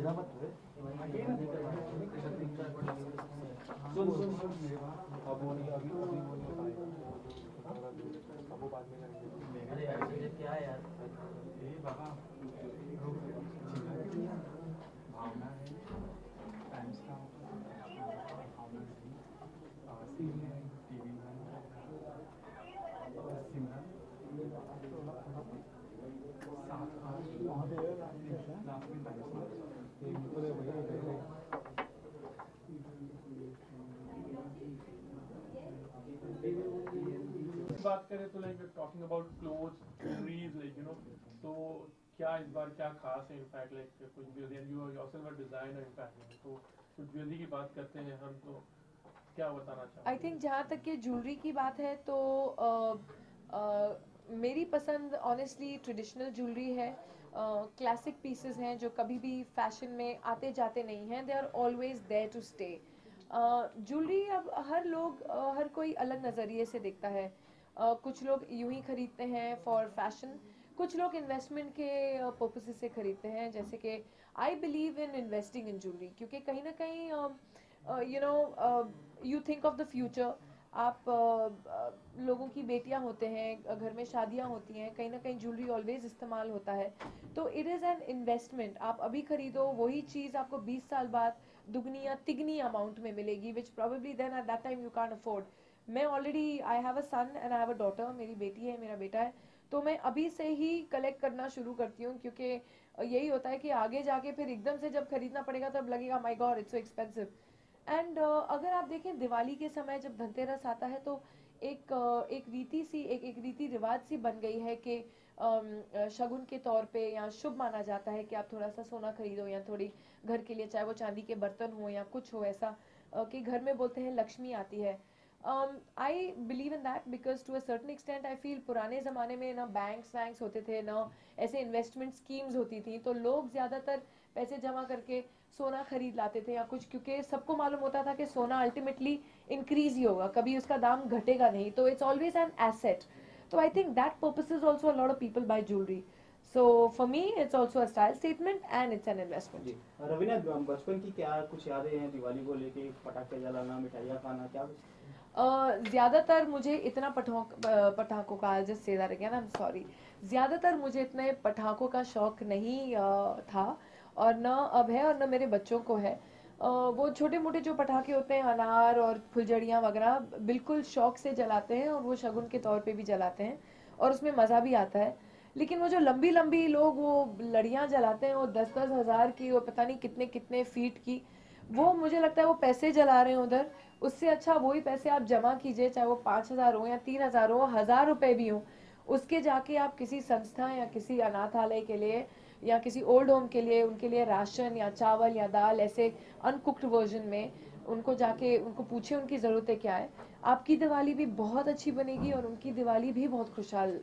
अरे यार क्या है यार, भावना है, टाइम्स का भावना है, टीवी में सिमरन लास्ट में टाइम्स बात करें तो like talking about clothes jewelleries like तो क्या इस बार क्या खास है इनफैक्ट लाइक कुछ भी you yourself a designer in fact तो कुछ ज्वेलरी की बात करते हैं हम तो क्या बताना चाहोगे? आई थिंक जहाँ तक कि ज्वेलरी की बात है तो मेरी पसंद ऑनेस्टली ट्रेडिशनल ज्वेलरी है। क्लासिक पीसेस हैं जो कभी भी फैशन में आते जाते नहीं हैं, they are always there to stay. Jewellery अब हर लोग हर कोई अलग नज़रिए से देखता है। कुछ लोग यूं ही खरीदते हैं फॉर फैशन, कुछ लोग इन्वेस्टमेंट के पर्पसेस से खरीदते हैं। जैसे कि I believe in investing in jewellery, क्योंकि कहीं ना कहीं you think of the future. आप लोगों की बेटियां होते हैं, घर में शादियां होती हैं, कहीं ना कहीं ज्वेलरी ऑलवेज इस्तेमाल होता है। तो इट इज़ एन इन्वेस्टमेंट। आप अभी खरीदो, वही चीज़ आपको 20 साल बाद दुगनी या तिगनी अमाउंट में मिलेगी, which probably then at that time you can't afford. मैं already I have a son and I have a daughter, मेरी बेटी है, मेरा बेटा है। तो मैं अभी से ही कलेक्ट करना शुरू करती हूँ, क्योंकि यही होता है कि आगे जाके फिर एकदम से जब खरीदना पड़ेगा तब लगेगा my god it's so expensive. And अगर आप देखें दिवाली के समय जब धनतेरस आता है तो एक रीति सी एक रीति रिवाज सी बन गई है कि शगुन के तौर पे या शुभ माना जाता है कि आप थोड़ा सा सोना खरीदो या थोड़ी घर के लिए, चाहे वो चांदी के बर्तन हो या कुछ हो ऐसा, कि घर में बोलते हैं लक्ष्मी आती है। I believe in that because to a certain extent I feel पुराने ज़माने में ना बैंक्स वैंक्स होते थे, ना ऐसे इन्वेस्टमेंट स्कीम्स होती थी, तो लोग ज़्यादातर पैसे जमा करके सोना खरीद लाते थे या कुछ, क्योंकि सबको मालूम होता था कि सोना अल्टीमेटली इंक्रीज ही होगा, कभी उसका दाम घटेगा नहीं, तो इट्स ऑलवेज एन एसेट। तो I think that purposes also a lot of people buy jewellery. So for me, it's also a style statement and it's an investment. जी रवीना, बचपन की क्या कुछ यादें हैं दिवाली को लेके? पटाखे जलाना, मिठाइयाँ खाना, क्या कुछ? ज़्यादातर मुझे इतना पटाखों का जस्ट से that again, I am sorry, ज़्यादातर मुझे इतने पटाखों का शौक नहीं था, और न अब है और न मेरे बच्चों को है। वो छोटे मोटे जो पटाखे होते हैं, अनार और फुलझड़ियाँ वगैरह, बिल्कुल शौक से जलाते हैं और वो शगुन के तौर पे भी जलाते हैं और उसमें मज़ा भी आता है। लेकिन वो जो लंबी लंबी लोग वो लड़ियाँ जलाते हैं, वो 10-10 हज़ार की, वो पता नहीं कितने कितने फीट की, वो मुझे लगता है वो पैसे जला रहे हैं उधर। उससे अच्छा वही पैसे आप जमा कीजिए, चाहे वो 5,000 हो या 3,000 हो, 1,000 रुपए भी हो, उसके जाके आप किसी संस्था या किसी अनाथालय के लिए या किसी ओल्ड होम के लिए, उनके लिए राशन या चावल या दाल ऐसे अनकुक्ड वर्जन में उनको जाके उनको पूछे उनकी ज़रूरतें क्या है। आपकी दिवाली भी बहुत अच्छी बनेगी और उनकी दिवाली भी बहुत खुशहाल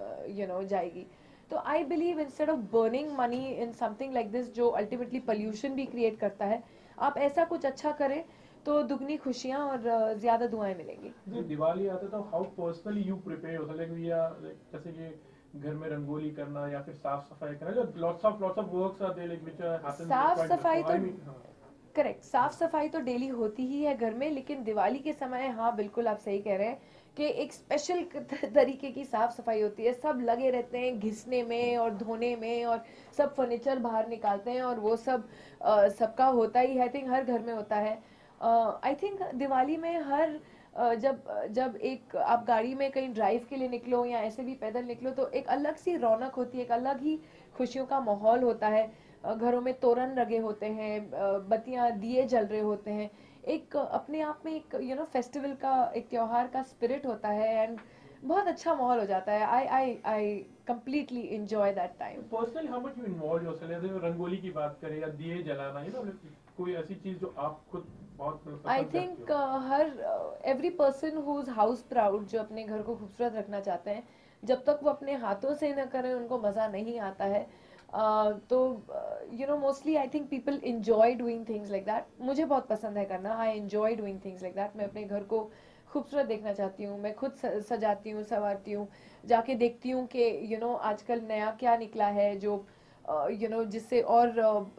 जाएगी। तो I believe instead of burning money in something like this जो अल्टीमेटली पोल्यूशन भी क्रिएट करता है, आप ऐसा कुछ अच्छा करें तो दुगनी खुशियां और ज्यादा दुआएं मिलेंगी। जो दिवाली आता है तो हाउ पर्सनली यू प्रिपेयर हो, लाइक जैसे कि घर में रंगोली करना या फिर साफ सफाई करना, जो lots of works are there like which happen. साफ सफाई तो करेक्ट, साफ सफाई तो डेली होती ही है घर में, लेकिन दिवाली के समय हाँ बिल्कुल आप सही कह रहे हैं कि एक स्पेशल तरीके की साफ सफाई होती है। सब लगे रहते हैं घिसने में और धोने में, और सब फर्नीचर बाहर निकालते हैं और वो सब सबका होता ही, आई थिंक हर घर में होता है। आई थिंक दिवाली में हर जब जब एक आप गाड़ी में कहीं ड्राइव के लिए निकलो या ऐसे भी पैदल निकलो तो एक अलग सी रौनक होती है, एक अलग ही खुशियों का माहौल होता है। घरों में तोरण लगे होते हैं, बत्तियां दिए जल रहे होते हैं, एक अपने आप में एक फेस्टिवल का, एक त्योहार का स्पिरिट होता है, एंड बहुत अच्छा माहौल हो जाता है। I completely enjoy that time. Personally how much you involve yourself, जैसे रंगोली की बात करें या दिए जलाना, कोई ऐसी चीज जो आप खुद बहुत पसंद आई करते थिंक हो? हर every person who is house proud, जो अपने घर को खूबसूरत रखना चाहते हैं, जब तक वो अपने हाथों से न करें उनको मज़ा नहीं आता है। तो mostly I think people enjoy doing things like that. मुझे बहुत पसंद है करना, I enjoy doing things like that. मैं अपने घर को खूबसूरत देखना चाहती हूँ, मैं खुद सजाती हूँ, संवारती हूँ, जाके देखती हूँ कि आजकल नया क्या निकला है जो जिससे और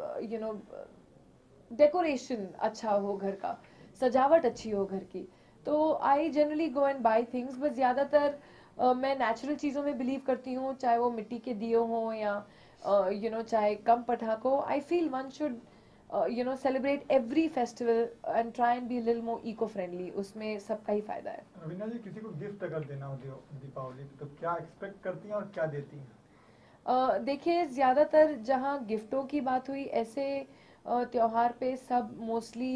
डेकोरेशन अच्छा हो घर का, सजावट अच्छी हो घर की। तो I generally go and buy things, बस ज़्यादातर मैं नेचुरल चीज़ों में बिलीव करती हूँ, चाहे वो मिट्टी के दिए हों या चाहे कम पटाखों। I feel one should celebrate every festival and try and be a little more eco-friendly, उसमें सबका ही फायदा है। रवीना जी, किसी को गिफ्ट अगर देना हो दीपावली पे, तो क्या एक्सपेक्ट करती हैं और क्या देती हैं? देखिए, ज़्यादातर जहाँ गिफ्टों की बात हुई, ऐसे त्योहार पे सब मोस्टली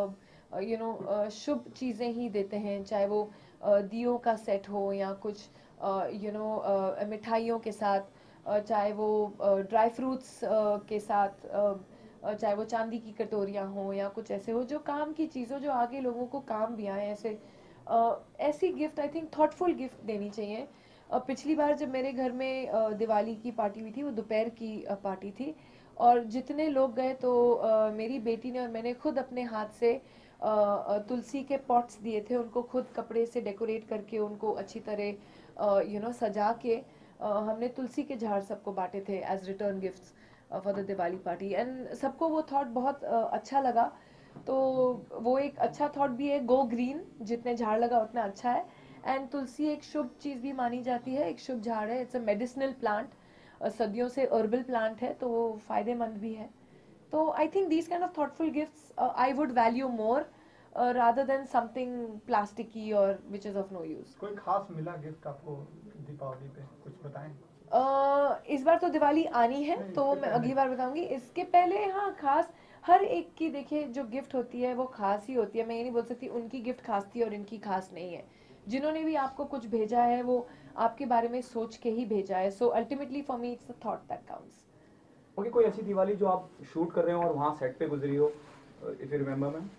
शुभ चीज़ें ही देते हैं, चाहे वो दियों का सेट हो या कुछ मिठाइयों के साथ, चाहे वो ड्राई फ्रूट्स के साथ, चाहे वो चांदी की कटोरियाँ हों या कुछ ऐसे हो जो काम की चीज़ों, जो आगे लोगों को काम भी आए, ऐसी gift I think thoughtful gift देनी चाहिए। पिछली बार जब मेरे घर में दिवाली की पार्टी हुई थी, वो दोपहर की पार्टी थी, और जितने लोग गए तो मेरी बेटी ने और मैंने खुद अपने हाथ से तुलसी के पॉट्स दिए थे, उनको खुद कपड़े से डेकोरेट करके, उनको अच्छी तरह सजा के हमने तुलसी के झाड़ सबको बांटे थे as return gifts for the Diwali party, and सबको वो थॉट बहुत अच्छा लगा। तो वो एक अच्छा थॉट भी है, गो ग्रीन, जितने झाड़ लगा उतना अच्छा है। एंड तुलसी एक शुभ चीज़ भी मानी जाती है, एक शुभ झाड़ है, इट्स अ मेडिसिनल प्लांट, सदियों से हर्बल प्लांट है, तो वो फायदेमंद भी है। तो I think these kind of thoughtful gifts I would value more rather than something plasticky or which is of no use. कोई खास मिला गिफ्ट आपको दीपावली पे, कुछ बताएं? इस बार तो दिवाली आनी है, तो मैं अगली बार बताऊंगी। इसके पहले हाँ, खास हर एक की देखिए जो गिफ्ट होती है वो खास ही होती है। मैं ये नहीं बोल सकती उनकी गिफ्ट खास थी और इनकी खास नहीं है। जिन्होंने भी आपको कुछ भेजा है वो आपके बारे में सोच के ही भेजा है। So ultimately for me it's the thought that counts. Okay, कोई ऐसी दिवाली जो आप शूट कर रहे हो और वहाँ सेट पे गुजरी हो, if you remember ma'am?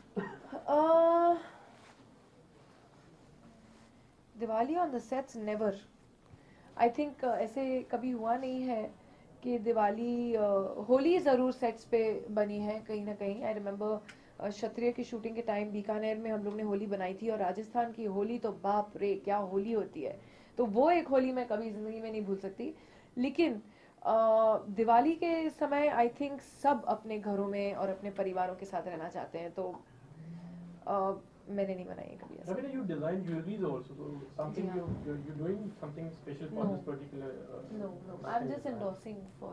Diwali on the sets never. I think ऐसे कभी हुआ नहीं है कि दिवाली, होली ज़रूर सेट्स पे बनी है कहीं ना कहीं। आई रिमेम्बर क्षत्रिय की शूटिंग के टाइम बीकानेर में हम लोग ने होली बनाई थी, और राजस्थान की होली तो बाप रे क्या होली होती है। तो वो एक होली मैं कभी ज़िंदगी में नहीं भूल सकती। लेकिन दिवाली के समय आई थिंक सब अपने घरों में और अपने परिवारों के साथ रहना चाहते हैं, तो मैंने नहीं बनाई कभी ऐसा। Ravina, you design jewelries also, so something you're doing something special for No. this particular. No, I'm just endorsing for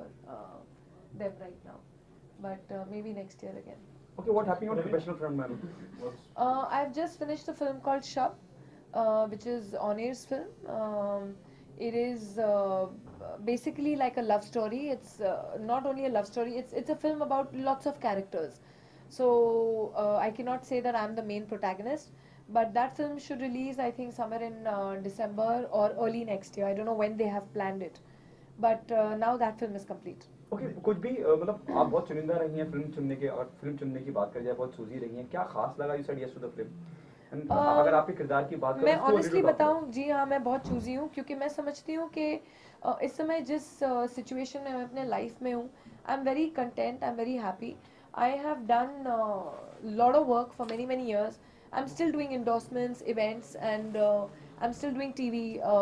them right now, but maybe next year again. Okay, what happened on professional front, ma'am? I've just finished a film called Shab, which is On-Air's film. It is basically like a love story. It's not only a love story, it's a film about lots of characters. So I cannot say that I'm the main protagonist, but that film should release I think somewhere in December or early next year. I don't know when they have planned it, but now that film is complete. Okay, कुछ भी मतलब आप बहुत चुनिंदा रही हैं film चुनने के, और फिल्म चुनने की बात करें जाए बहुत चूजी रही हैं, क्या खास लगा you said yes to the film? अगर आपके किरदार की बात करें, मैं ऑनेस्टली बताऊं, जी हाँ, मैं बहुत चूजी हूँ, क्योंकि मैं समझती हूँ कि इस समय जिस सिचुएशन में मैं अपने लाइफ में हूँ, I am very content, I am very happy. I have done a lot of work for many years. I'm still doing endorsements, events, and I'm still doing TV.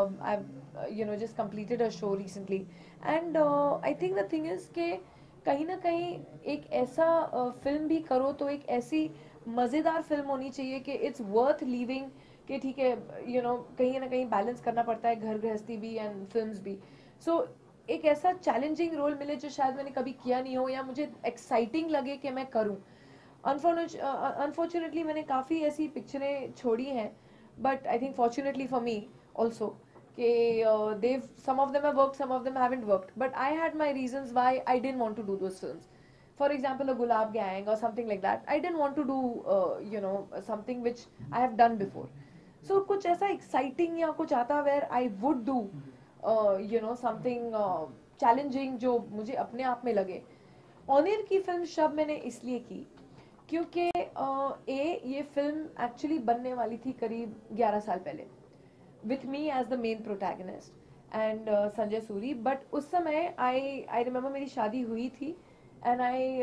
I've just completed a show recently, and I think the thing is कि कहीं ना कहीं एक ऐसा film भी करो तो एक ऐसी मज़ेदार फिल्म होनी चाहिए कि इट्स वर्थ लिविंग, कि ठीक है कहीं ना कहीं बैलेंस करना पड़ता है, घर गृहस्थी भी एंड फिल्म्स भी. सो एक ऐसा चैलेंजिंग रोल मिले जो शायद मैंने कभी किया नहीं हो, या मुझे एक्साइटिंग लगे कि मैं करूं. अनफॉर्चुनेटली मैंने काफ़ी ऐसी पिक्चरें छोड़ी हैं, but I think fortunately for me also कि देव some of them have worked, some of them haven't worked, but I had my reasons why I didn't want to do those films. For example, a Gulab Gang or something like that. I didn't want to do something which I have done before. So कुछ ऐसा exciting या कुछ आता where I would do something challenging जो मुझे अपने आप में लगे. ऑनिर की फिल्म शब मैंने इसलिए की क्योंकि ये फिल्म एक्चुअली बनने वाली थी करीब 11 साल पहले, with me as the main protagonist and Sanjay Suri. But उस समय आई रिमेम्बर मेरी शादी हुई थी, एंड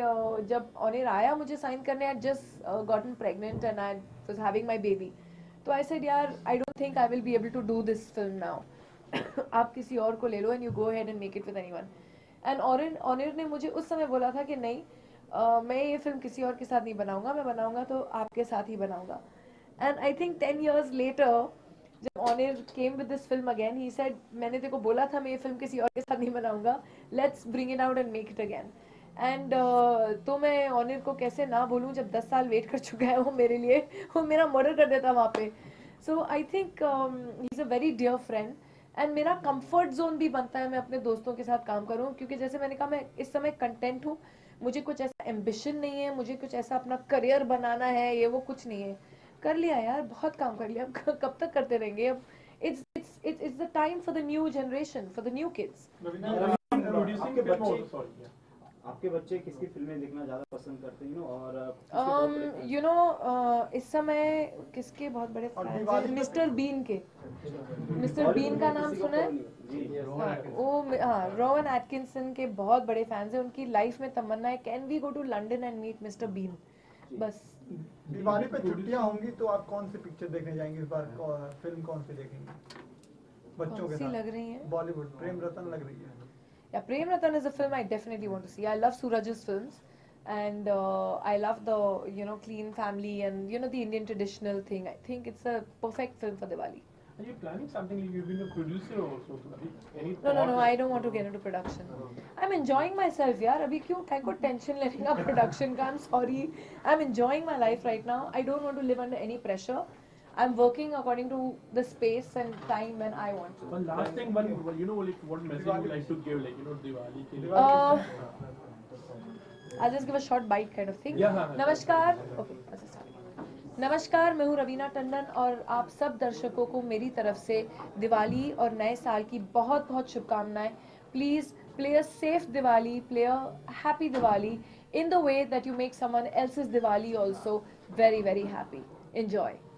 जब ऑनिर आया मुझे साइन करने, I just gotten pregnant and I was having my baby. तो आई सेड यार, I don't think I will be able to do this film now. आप किसी और को ले लो and you go ahead and make it with anyone. And Onir ने मुझे उस समय बोला था कि नहीं, मैं ये फिल्म किसी और के साथ नहीं बनाऊंगा, मैं बनाऊंगा तो आपके साथ ही बनाऊंगा. And I think 10 years later जब Onir came with this film again, he said मैंने तेरे को बोला था मैं ये फिल्म किसी और के साथ नहीं बनाऊंगा, let's bring it out and make it again. And तो मैं ऑनिर को कैसे ना बोलूं जब 10 साल वेट कर चुका है वो मेरे लिए, वो मेरा मर्डर कर देता वहाँ पे. So I think he is a very dear friend and मेरा कंफर्ट जोन भी बनता है मैं अपने दोस्तों के साथ काम करूं, क्योंकि जैसे मैंने कहा मैं इस समय कंटेंट हूँ, मुझे कुछ ऐसा एम्बिशन नहीं है, मुझे कुछ ऐसा अपना करियर बनाना है, ये वो कुछ नहीं है. कर लिया यार, बहुत काम कर लिया, अब कब तक करते रहेंगे. अब it's the time for the new generation, for the new kids. Producing film also, sorry. आपके बच्चे किसकी फिल्में देखना ज्यादा पसंद करते हैं, और किसके बहुत बड़े fan हैं? यू नो इस समय किसके बहुत बड़े और फैंस दिवाली हैं, पे- मिस्टर बीन के. मिस्टर बीन का नाम सुना है? जी, हाँ, वो हाँ, रोवन एटकिंसन के बहुत बड़े फैंस हैं. उनकी लाइफ में तमन्ना है can we go to London and meet mister Bean. बस. दिवाली पे छुट्टियां होंगी तो आप कौन सी पिक्चर देखने जाएंगे इस बार? फिल्म कौन सी देखेंगे बच्चों कौन के सी साथ? लग रही है? बॉलीवुड प्रेम रतन लग रही है. Yeah, Prem Ratan is a film I definitely want to see. I love Suraj's films, and I love the clean family and the Indian traditional thing. I think it's a perfect film for Diwali. Are you planning something? You've been a producer also, so any No, I don't want to get into production. I'm enjoying myself, यार. अभी क्यों काय को tension लेने का production का? I'm sorry. I'm enjoying my life right now. I don't want to live under any pressure. I'm working according to the space and time when I want to. One last thing, like what message you would like to give, Diwali के लिए? I'll just give a short bite kind of thing. Yeah, हाँ. नमस्कार. Okay, let's start. नमस्कार, मैं हूँ रवीना टंडन और आप सब दर्शकों को मेरी तरफ से दिवाली और नए साल की बहुत बहुत शुभकामनाएं. Please play a safe Diwali, play a happy Diwali in the way that you make someone else's Diwali also very very happy. Enjoy.